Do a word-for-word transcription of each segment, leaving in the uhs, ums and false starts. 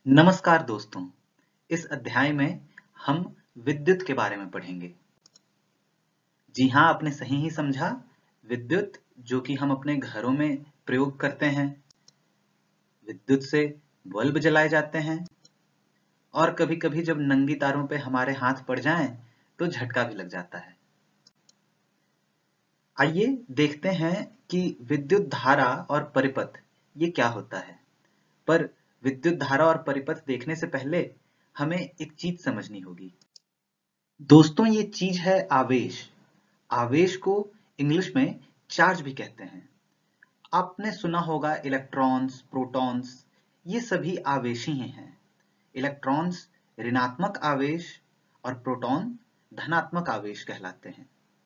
नमस्कार दोस्तों, इस अध्याय में हम विद्युत के बारे में पढ़ेंगे। जी हाँ, आपने सही ही समझा, विद्युत जो कि हम अपने घरों में प्रयोग करते हैं। विद्युत से बल्ब जलाए जाते हैं और कभी-कभी जब नंगी तारों पे हमारे हाथ पड़ जाएं, तो झटका भी लग जाता है। आइए देखते हैं कि विद्युत धारा और परिपथ ये क्या होता है। पर विद्युत धारा और परिपथ देखने से पहले हमें एक चीज समझनी होगी। दोस्तों, ये चीज है आवेश। आवेश को इंग्लिश में चार्ज भी कहते हैं। आपने सुना होगा इलेक्ट्रॉन्स, प्रोटॉन्स, ये सभी आवेश ही हैं। इलेक्ट्रॉन्स ऋणात्मक आवेश और प्रोटॉन धनात्मक आवेश कहलाते हैं।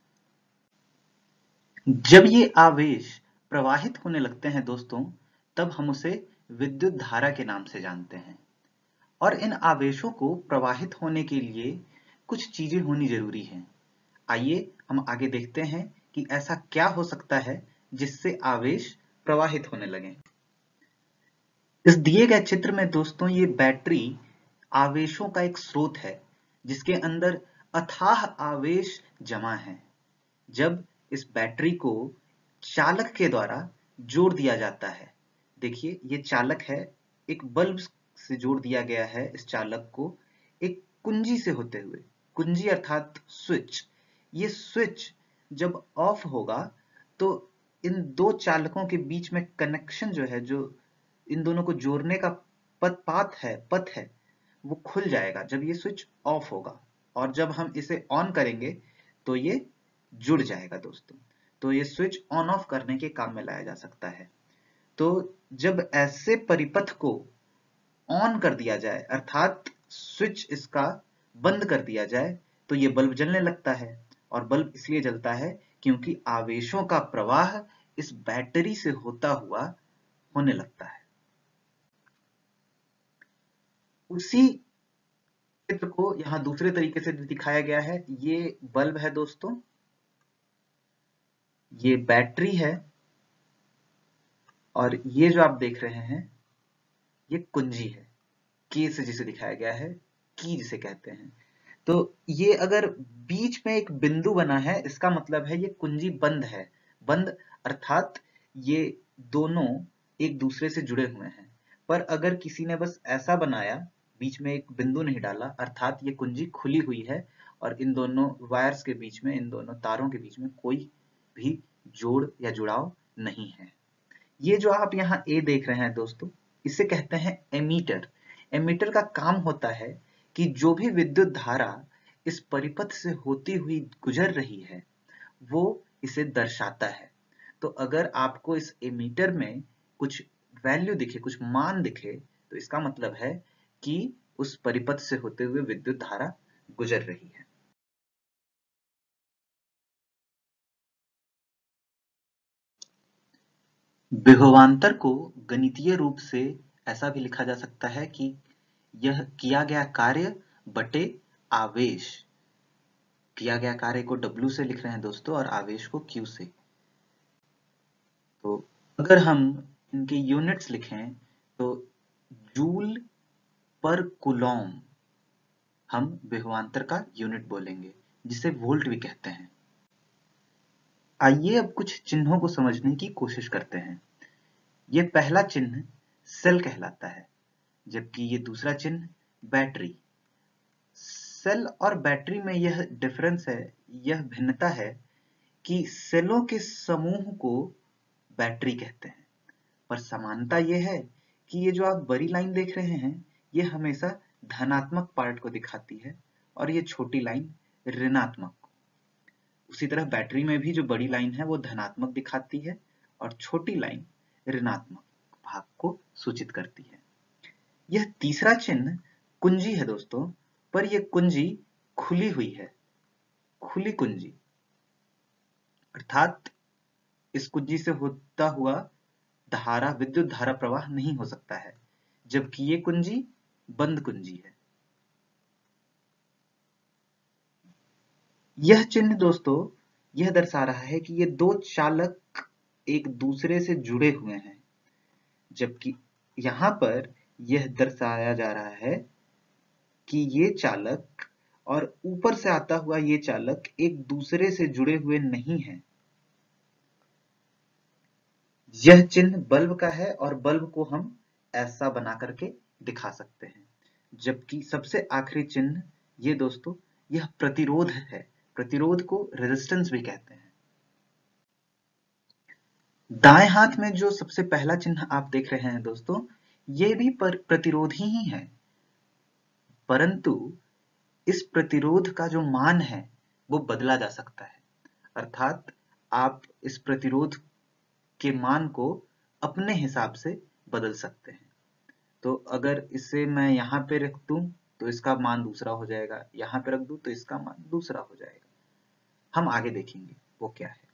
जब ये आवेश प्रवाहित होने लगते हैं दोस्तों, तब हम उसे विद्युत धारा के नाम से जानते हैं। और इन आवेशों को प्रवाहित होने के लिए कुछ चीजें होनी जरूरी हैं। आइए हम आगे देखते हैं कि ऐसा क्या हो सकता है जिससे आवेश प्रवाहित होने लगे। इस दिए गए चित्र में दोस्तों ये बैटरी आवेशों का एक स्रोत है जिसके अंदर अथाह आवेश जमा है। जब इस बैटरी को चालक के द्वारा जोड़ दिया जाता है, देखिए ये चालक है, एक बल्ब से जोड़ दिया गया है इस चालक को एक कुंजी से होते हुए। कुंजी अर्थात स्विच। ये स्विच जब ऑफ होगा तो इन दो चालकों के बीच में कनेक्शन जो है, जो इन दोनों को जोड़ने का पथ पाथ है पथ है वो खुल जाएगा जब ये स्विच ऑफ होगा। और जब हम इसे ऑन करेंगे तो ये जुड़ जाएगा दोस्तों। तो ये स्विच ऑन ऑफ करने के काम में लाया जा सकता है। तो जब ऐसे परिपथ को ऑन कर दिया जाए अर्थात स्विच इसका बंद कर दिया जाए तो ये बल्ब जलने लगता है। और बल्ब इसलिए जलता है क्योंकि आवेशों का प्रवाह इस बैटरी से होता हुआ होने लगता है। उसी चित्र को यहाँ दूसरे तरीके से दिखाया गया है। ये बल्ब है दोस्तों, ये बैटरी है और ये जो आप देख रहे हैं ये कुंजी है। की से जिसे दिखाया गया है, की जिसे कहते हैं। तो ये अगर बीच में एक बिंदु बना है इसका मतलब है ये कुंजी बंद है। बंद अर्थात ये दोनों एक दूसरे से जुड़े हुए हैं। पर अगर किसी ने बस ऐसा बनाया, बीच में एक बिंदु नहीं डाला, अर्थात ये कुंजी खुली हुई है और इन दोनों वायर्स के बीच में, इन दोनों तारों के बीच में कोई भी जोड़ या जुड़ाव नहीं है। ये जो आप यहाँ ए देख रहे हैं दोस्तों, इसे कहते हैं एमीटर। एमीटर का काम होता है कि जो भी विद्युत धारा इस परिपथ से होती हुई गुजर रही है वो इसे दर्शाता है। तो अगर आपको इस एमीटर में कुछ वैल्यू दिखे, कुछ मान दिखे, तो इसका मतलब है कि उस परिपथ से होते हुए विद्युत धारा गुजर रही है। विभवांतर को गणितीय रूप से ऐसा भी लिखा जा सकता है कि यह किया गया कार्य बटे आवेश। किया गया कार्य को W से लिख रहे हैं दोस्तों और आवेश को Q से। तो अगर हम इनके यूनिट्स लिखें तो जूल पर कूलॉम हम विभवांतर का यूनिट बोलेंगे, जिसे वोल्ट भी कहते हैं। आइए अब कुछ चिन्हों को समझने की कोशिश करते हैं। ये पहला चिन्ह सेल कहलाता है, जबकि ये दूसरा चिन्ह बैटरी। सेल और बैटरी में यह डिफरेंस है, यह भिन्नता है कि सेलों के समूह को बैटरी कहते हैं, पर समानता यह है कि ये जो आप बड़ी लाइन देख रहे हैं ये हमेशा धनात्मक पार्ट को दिखाती है और ये छोटी लाइन ऋणात्मक। उसी तरह बैटरी में भी जो बड़ी लाइन है वो धनात्मक दिखाती है और छोटी लाइन ऋणात्मक भाग को सूचित करती है। यह तीसरा चिन्ह कुंजी है दोस्तों, पर यह कुंजी खुली हुई है, खुली कुंजी, अर्थात इस कुंजी से होता हुआ धारा, विद्युत धारा प्रवाह नहीं हो सकता है, जबकि ये कुंजी बंद कुंजी है। यह चिन्ह दोस्तों यह दर्शा रहा है कि ये दो चालक एक दूसरे से जुड़े हुए हैं, जबकि यहाँ पर यह दर्शाया जा रहा है कि ये चालक और ऊपर से आता हुआ ये चालक एक दूसरे से जुड़े हुए नहीं हैं। यह चिन्ह बल्ब का है और बल्ब को हम ऐसा बना करके दिखा सकते हैं। जबकि सबसे आखिरी चिन्ह ये दोस्तों, यह प्रतिरोध है। प्रतिरोध को रेजिस्टेंस भी कहते हैं। दाएं हाथ में जो सबसे पहला चिन्ह आप देख रहे हैं दोस्तों, ये भी प्रतिरोधी ही है, परंतु इस प्रतिरोध का जो मान है वो बदला जा सकता है। अर्थात आप इस प्रतिरोध के मान को अपने हिसाब से बदल सकते हैं। तो अगर इसे मैं यहाँ पे रख दूं तो इसका मान दूसरा हो जाएगा, यहाँ पे रख दूं तो इसका मान दूसरा हो जाएगा। हम आगे देखेंगे वो क्या है।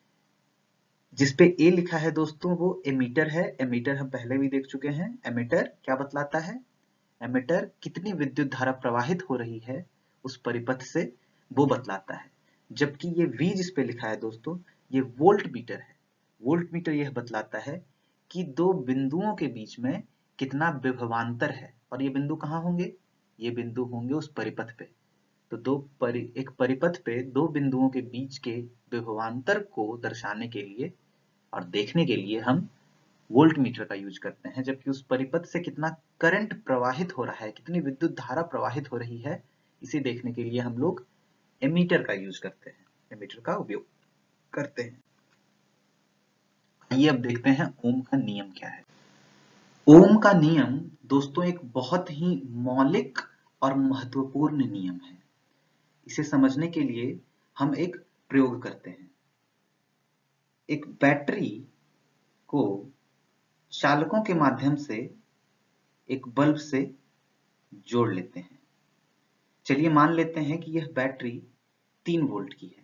जिसपे ए लिखा है दोस्तों वो एमीटर है। एमीटर हम पहले भी देख चुके हैं। एमीटर क्या बतलाता है? एमीटर कितनी विद्युत धारा प्रवाहित हो रही है उस परिपथ से वो बतलाता है। जबकि ये V जिस पे लिखा है दोस्तों, ये वोल्ट मीटर है। वोल्ट मीटर यह बतलाता है कि दो बिंदुओं के बीच में कितना विभवांतर है। और ये बिंदु कहाँ होंगे? ये बिंदु होंगे उस परिपथ पे। तो दो परि एक परिपथ पे दो बिंदुओं के बीच के विभवांतर को दर्शाने के लिए और देखने के लिए हम वोल्ट मीटर का यूज करते हैं। जबकि उस परिपथ से कितना करंट प्रवाहित हो रहा है, कितनी विद्युत धारा प्रवाहित हो रही है, इसे देखने के लिए हम लोग एमीटर का यूज करते हैं, एमीटर का उपयोग करते हैं। आइए अब देखते हैं ओम का नियम क्या है। ओम का नियम दोस्तों एक बहुत ही मौलिक और महत्वपूर्ण नियम है। इसे समझने के लिए हम एक प्रयोग करते हैं। एक बैटरी को चालकों के माध्यम से एक बल्ब से जोड़ लेते हैं। चलिए मान लेते हैं कि यह बैटरी तीन वोल्ट की है।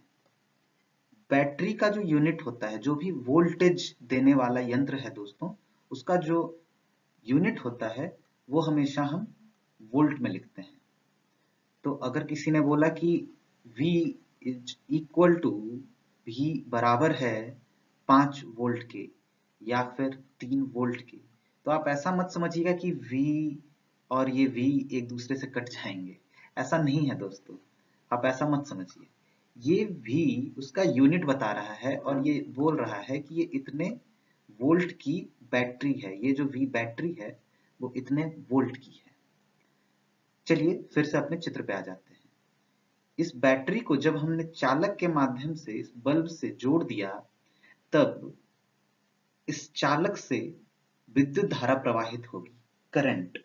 बैटरी का जो यूनिट होता है, जो भी वोल्टेज देने वाला यंत्र है दोस्तों, उसका जो यूनिट होता है वो हमेशा हम वोल्ट में लिखते हैं। तो अगर किसी ने बोला कि V is equal to V बराबर है पांच वोल्ट के या फिर तीन वोल्ट के, तो आप ऐसा मत समझिएगा कि V और ये V एक दूसरे से कट जाएंगे। ऐसा नहीं है दोस्तों, आप ऐसा मत समझिए। ये V उसका यूनिट बता रहा है और ये बोल रहा है कि ये इतने वोल्ट की बैटरी है। ये जो V बैटरी है वो इतने वोल्ट की है। चलिए फिर से अपने चित्र पे आ जाते हैं। इस बैटरी को जब हमने चालक के माध्यम से इस बल्ब से जोड़ दिया, तब इस चालक से विद्युत धारा प्रवाहित होगी, करंट।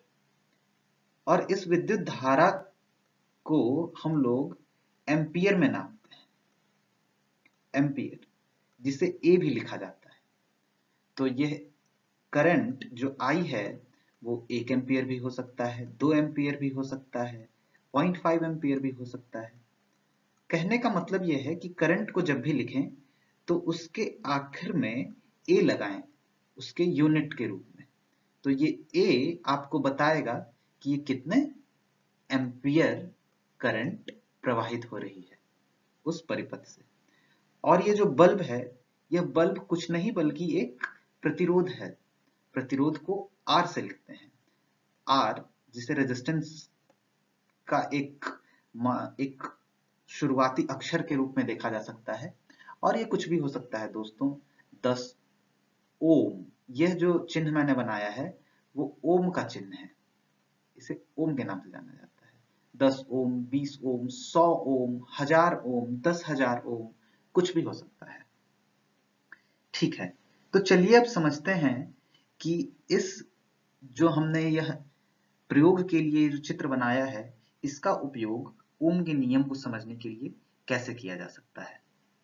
और इस विद्युत धारा को हम लोग एम्पियर में नापते हैं, एम्पियर, जिसे ए भी लिखा जाता है। तो यह करंट जो आई है वो एक एम्पियर भी हो सकता है, दो एम्पियर भी हो सकता है, पॉइंट फाइव एम्पियर भी हो सकता है। कहने का मतलब यह है कि करंट को जब भी लिखें तो उसके आखिर में ए लगाएं, उसके यूनिट के रूप में। तो ये ए आपको बताएगा कि ये कितने एम्पियर करंट प्रवाहित हो रही है उस परिपथ से। और ये जो बल्ब है, यह बल्ब कुछ नहीं बल्कि एक प्रतिरोध है। प्रतिरोध को आर से लिखते हैं। आर जिसे रेजिस्टेंस का एक एक शुरुआती अक्षर के रूप में देखा जा सकता है। और ये कुछ भी हो सकता है दोस्तों। दस ओम, यह जो चिन्ह मैंने बनाया है वो ओम का चिन्ह है, इसे ओम के नाम से जाना जाता है। दस ओम, बीस ओम, सौ ओम, हजार ओम, दस हजार ओम, कुछ भी हो सकता है। ठीक है, तो चलिए अब समझते हैं कि इस जो हमने यह प्रयोग के लिए जो चित्र बनाया है, इसका उपयोग ओम के नियम को समझने के लिए कैसे किया जा सकता है।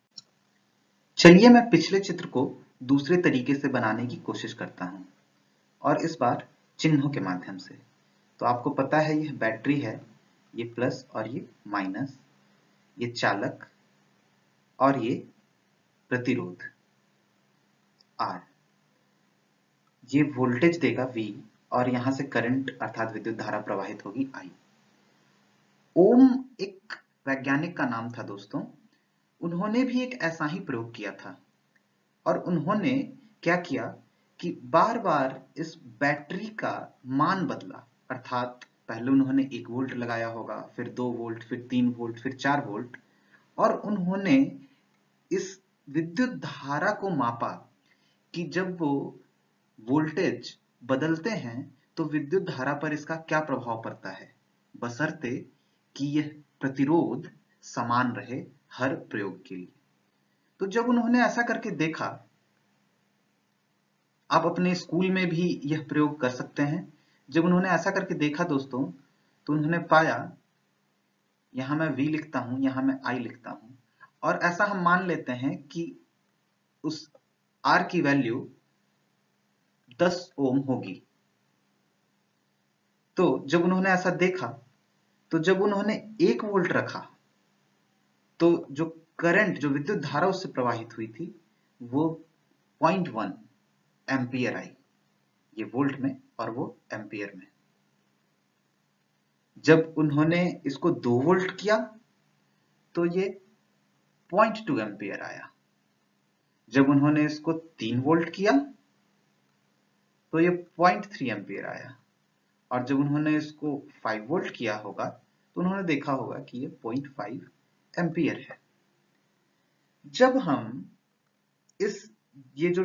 चलिए मैं पिछले चित्र को दूसरे तरीके से बनाने की कोशिश करता हूं, और इस बार चिन्हों के माध्यम से। तो आपको पता है यह बैटरी है, ये प्लस और ये माइनस, ये चालक और ये प्रतिरोध आर। ये वोल्टेज देगा V और यहां से करंट अर्थात विद्युत धारा प्रवाहित होगी I। ओम एक वैज्ञानिक का नाम था दोस्तों। उन्होंने भी एक ऐसा ही प्रयोग किया था। और उन्होंने क्या किया कि बार बार इस बैटरी का मान बदला, अर्थात पहले उन्होंने एक वोल्ट लगाया होगा, फिर दो वोल्ट, फिर तीन वोल्ट, फिर चार वोल्ट, और उन्होंने इस विद्युत धारा को मापा कि जब वो वोल्टेज बदलते हैं तो विद्युत धारा पर इसका क्या प्रभाव पड़ता है, बशर्ते कि यह प्रतिरोध समान रहे हर प्रयोग के लिए। तो जब उन्होंने ऐसा करके देखा, आप अपने स्कूल में भी यह प्रयोग कर सकते हैं। जब उन्होंने ऐसा करके देखा दोस्तों, तो उन्होंने पाया, यहां मैं V लिखता हूं, यहां मैं I लिखता हूं, और ऐसा हम मान लेते हैं कि उस R की वैल्यू दस ओम होगी। तो जब उन्होंने ऐसा देखा, तो जब उन्होंने एक वोल्ट रखा, तो जो करंट, जो विद्युत धारा उससे प्रवाहित हुई थी, वो पॉइंट वन एम्पियर आई, ये वोल्ट में और वो एम्पियर में। जब उन्होंने इसको दो वोल्ट किया तो ये पॉइंट टू एम्पियर आया। जब उन्होंने इसको तीन वोल्ट किया तो ये पॉइंट थ्री एम्पियर आया, और जब उन्होंने इसको फाइव वोल्ट किया होगा तो उन्होंने देखा होगा कि ये पॉइंट फाइव एम्पियर है। जब हम इस, ये जो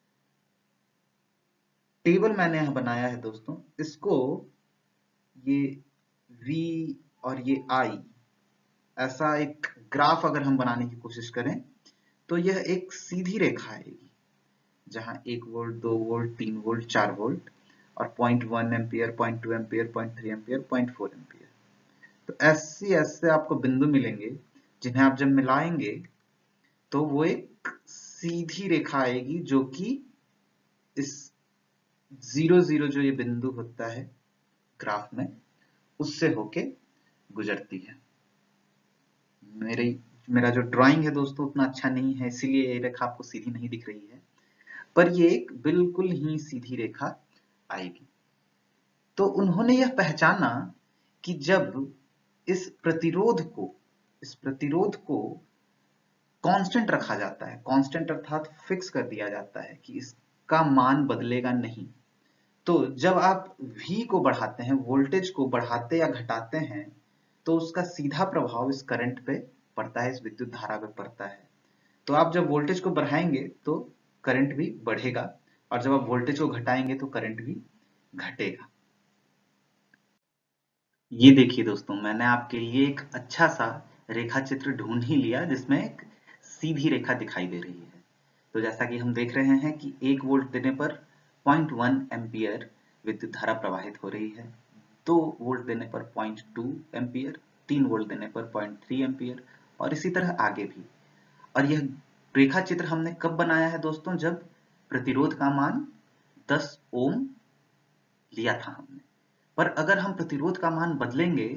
टेबल मैंने यहां बनाया है दोस्तों, इसको ये V और ये I, ऐसा एक ग्राफ अगर हम बनाने की कोशिश करें तो यह एक सीधी रेखा आएगी, जहां एक वोल्ट, दो वोल्ट, तीन वोल्ट, चार वोल्ट, और point one ampere, point two ampere, point three ampere, point four ampere. तो ऐसे ऐसे आपको बिंदु मिलेंगे, जिन्हें आप जब मिलाएंगे तो वो एक सीधी रेखा आएगी, जो कि इस जीरो जीरो जो ये बिंदु होता है ग्राफ में, उससे होके गुजरती है। मेरी मेरा जो ड्राइंग है दोस्तों उतना अच्छा नहीं है, इसीलिए ये रेखा आपको सीधी नहीं दिख रही है, पर ये एक बिल्कुल ही सीधी रेखा आएगी। तो उन्होंने यह पहचाना कि जब इस प्रतिरोध को इस प्रतिरोध को कांस्टेंट रखा जाता है, कांस्टेंट अर्थात फिक्स कर दिया जाता है कि इसका मान बदलेगा नहीं, तो जब आप V को बढ़ाते हैं, वोल्टेज को बढ़ाते या घटाते हैं, तो उसका सीधा प्रभाव इस करंट पे पड़ता है, इस विद्युत धारा पे पड़ता है। तो आप जब वोल्टेज को बढ़ाएंगे तो करंट भी बढ़ेगा, और जब आप वोल्टेज को घटाएंगे तो करंट भी घटेगा। ये देखिए दोस्तों, मैंने आपके लिए एक अच्छा सा रेखा चित्र ढूंढ ही लिया, जिसमें एक सीधी रेखा दिखाई दे रही है। तो जैसा कि हम देख रहे हैं कि एक वोल्ट देने पर पॉइंट वन एम्पियर विद्युत धारा प्रवाहित हो रही है, दो वोल्ट देने पर पॉइंट टू एम्पियर, तीन वोल्ट देने पर पॉइंट थ्री एम्पियर, और इसी तरह आगे भी। और यह रेखा चित्र हमने कब बनाया है दोस्तों? जब प्रतिरोध का मान दस ओम लिया था हमने। पर अगर हम प्रतिरोध का मान बदलेंगे,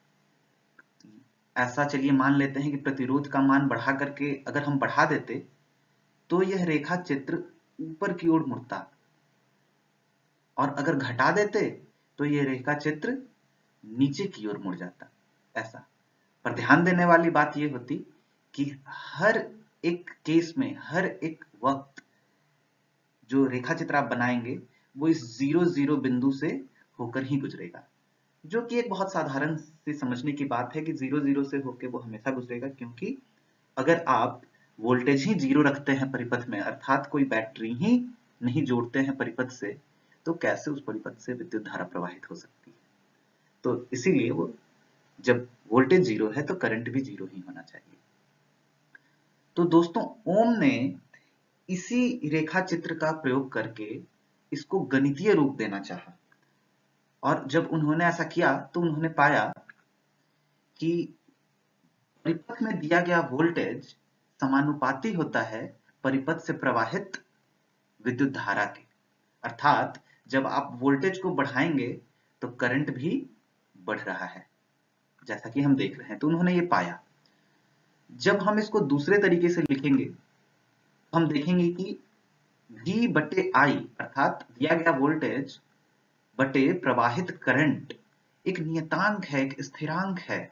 ऐसा चलिए मान लेते हैं कि प्रतिरोध का मान बढ़ा करके अगर हम बढ़ा देते, तो यह रेखा चित्र ऊपर की ओर मुड़ता, और अगर घटा देते तो यह रेखा चित्र नीचे की ओर मुड़ जाता, ऐसा। पर ध्यान देने वाली बात यह होती कि हर एक केस में, हर एक वक्त जो रेखा चित्र आप बनाएंगे वो इस जीरो जीरो बिंदु से होकर ही गुजरेगा, जो कि एक बहुत साधारण से समझने की बात है कि जीरो जीरो से होकर वो हमेशा गुजरेगा, क्योंकि अगर आप वोल्टेज ही जीरो रखते हैं परिपथ में, अर्थात कोई बैटरी ही नहीं जोड़ते हैं परिपथ से, तो कैसे उस परिपथ से विद्युत धारा प्रवाहित हो सकती है। तो इसीलिए वो, जब वोल्टेज जीरो है तो करंट भी जीरो ही होना चाहिए। तो दोस्तों, ओम ने इसी रेखा चित्र का प्रयोग करके इसको गणितीय रूप देना चाहा, और जब उन्होंने ऐसा किया तो उन्होंने पाया कि परिपथ में दिया गया वोल्टेज समानुपाती होता है परिपथ से प्रवाहित विद्युत धारा के, अर्थात जब आप वोल्टेज को बढ़ाएंगे तो करंट भी बढ़ रहा है, जैसा कि हम देख रहे हैं। तो उन्होंने ये पाया। जब हम इसको दूसरे तरीके से लिखेंगे, हम देखेंगे कि V बटे I, अर्थात दिया गया वोल्टेज बटे प्रवाहित करंट एक नियतांक है, एक स्थिरांक है,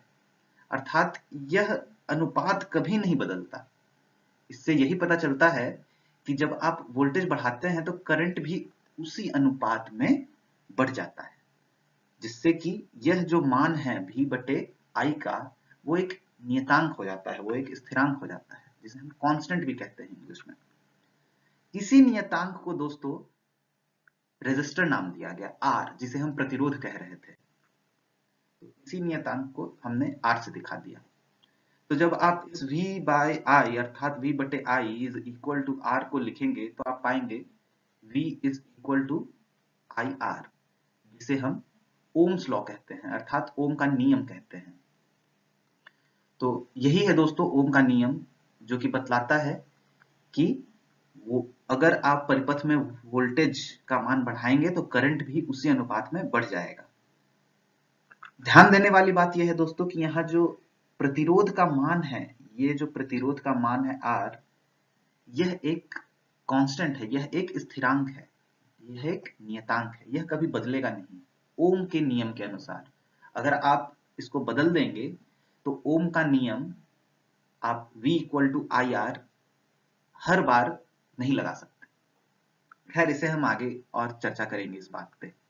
अर्थात यह अनुपात कभी नहीं बदलता। इससे यही पता चलता है कि जब आप वोल्टेज बढ़ाते हैं तो करंट भी उसी अनुपात में बढ़ जाता है, जिससे कि यह जो मान है V बटे I का वो एक नियतांक हो जाता है, वो एक स्थिरांक हो जाता है, जिसे हम कांस्टेंट भी कहते हैं इंग्लिश में। इसी नियतांक को दोस्तों रेजिस्टर नाम दिया गया, R, जिसे हम प्रतिरोध कह रहे थे। तो इसी नियतांक को हमने R से दिखा दिया। तो जब आप इस V बाय I अर्थात V बटे I is equal to R को लिखेंगे तो आप पाएंगे V is equal to I R, जिसे हम ओम्स लॉ कहते हैं, अर्थात ओम का नियम कहते हैं। तो यही है दोस्तों ओम का नियम, जो कि बतलाता है कि वो अगर आप परिपथ में वोल्टेज का मान बढ़ाएंगे तो करंट भी उसी अनुपात में बढ़ जाएगा। ध्यान देने वाली बात यह है दोस्तों कि यहाँ जो प्रतिरोध का मान है, ये जो प्रतिरोध का मान है R, यह एक कांस्टेंट है, यह एक स्थिरांक है, यह एक नियतांक है, यह कभी बदलेगा नहीं ओम के नियम के अनुसार। अगर आप इसको बदल देंगे तो ओम का नियम आप V equal to I R हर बार नहीं लगा सकते। खैर, इसे हम आगे और चर्चा करेंगे इस बात पे।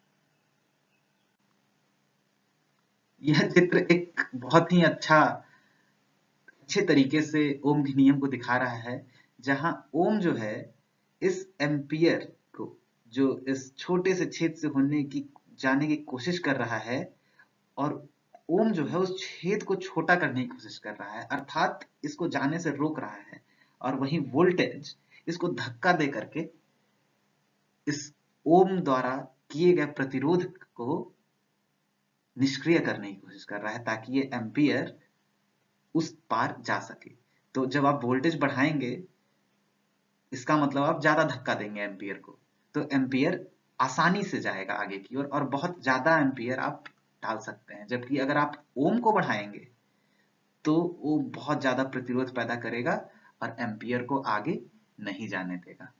यह चित्र एक बहुत ही अच्छा अच्छे तरीके से ओम के नियम को दिखा रहा है, जहां ओम जो है इस एम्पियर को, जो इस छोटे से छेद से होने की जाने की कोशिश कर रहा है, और ओम जो है उस छेद को छोटा करने की कोशिश कर रहा है, अर्थात इसको जाने से रोक रहा है। और वहीं वोल्टेज इसको धक्का दे करके इस ओम द्वारा किए गए प्रतिरोध को निष्क्रिय करने की कोशिश कर रहा है, ताकि ये एम्पियर उस पार जा सके। तो जब आप वोल्टेज बढ़ाएंगे, इसका मतलब आप ज्यादा धक्का देंगे एम्पियर को, तो एम्पियर आसानी से जाएगा आगे की ओर, और, और बहुत ज्यादा एम्पियर आप डाल सकते हैं। जबकि अगर आप ओम को बढ़ाएंगे तो वो बहुत ज्यादा प्रतिरोध पैदा करेगा और एम्पियर को आगे नहीं जाने देगा।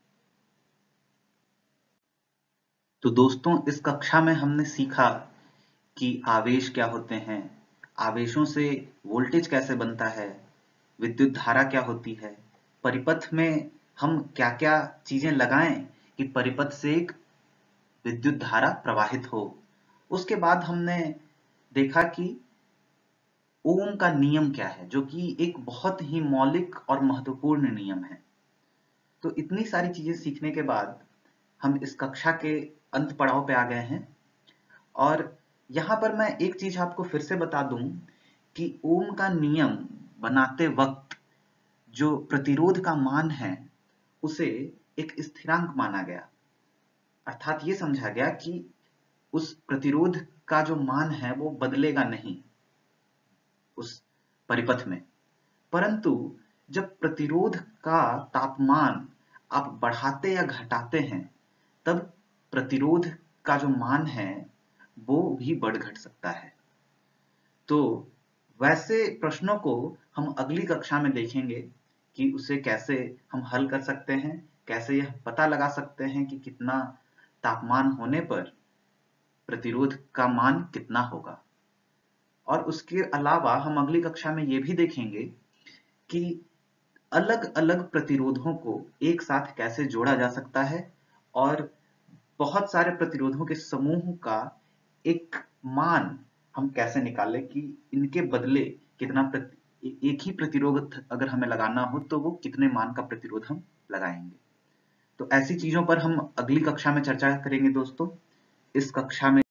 तो दोस्तों, इस कक्षा में हमने सीखा कि आवेश क्या होते हैं, आवेशों से वोल्टेज कैसे बनता है, विद्युत धारा क्या होती है, परिपथ में हम क्या क्या चीजें लगाएं कि परिपथ से एक विद्युत धारा प्रवाहित हो। उसके बाद हमने देखा कि ओम का नियम क्या है, जो कि एक बहुत ही मौलिक और महत्वपूर्ण नियम है। तो इतनी सारी चीजें सीखने के बाद हम इस कक्षा के अंत पड़ाव पे आ गए हैं, और यहाँ पर मैं एक चीज आपको फिर से बता दूं कि ओम का नियम बनाते वक्त जो प्रतिरोध का मान है उसे एक स्थिरांक माना गया, अर्थात ये समझा गया कि उस प्रतिरोध का जो मान है वो बदलेगा नहीं उस परिपथ में। परंतु जब प्रतिरोध का तापमान आप बढ़ाते या घटाते हैं, तब प्रतिरोध का जो मान है वो भी बढ़ घट सकता है। तो वैसे प्रश्नों को हम अगली कक्षा में देखेंगे कि उसे कैसे हम हल कर सकते हैं, कैसे यह पता लगा सकते हैं कि कितना तापमान होने पर प्रतिरोध का मान कितना होगा। और उसके अलावा हम अगली कक्षा में ये भी देखेंगे कि अलग अलग प्रतिरोधों को एक साथ कैसे जोड़ा जा सकता है, और बहुत सारे प्रतिरोधों के समूह का एक मान हम कैसे निकालें कि इनके बदले कितना प्रति, एक ही प्रतिरोध अगर हमें लगाना हो तो वो कितने मान का प्रतिरोध हम लगाएंगे। तो ऐसी चीजों पर हम अगली कक्षा में चर्चा करेंगे दोस्तों। इस कक्षा में